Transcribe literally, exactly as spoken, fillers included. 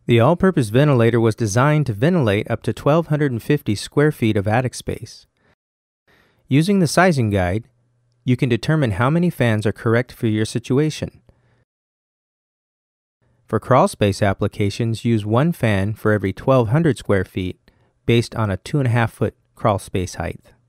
The all-purpose ventilator was designed to ventilate up to twelve fifty square feet of attic space. Using the sizing guide, you can determine how many fans are correct for your situation. For crawl space applications, use one fan for every twelve hundred square feet based on a two and a half foot crawl space height.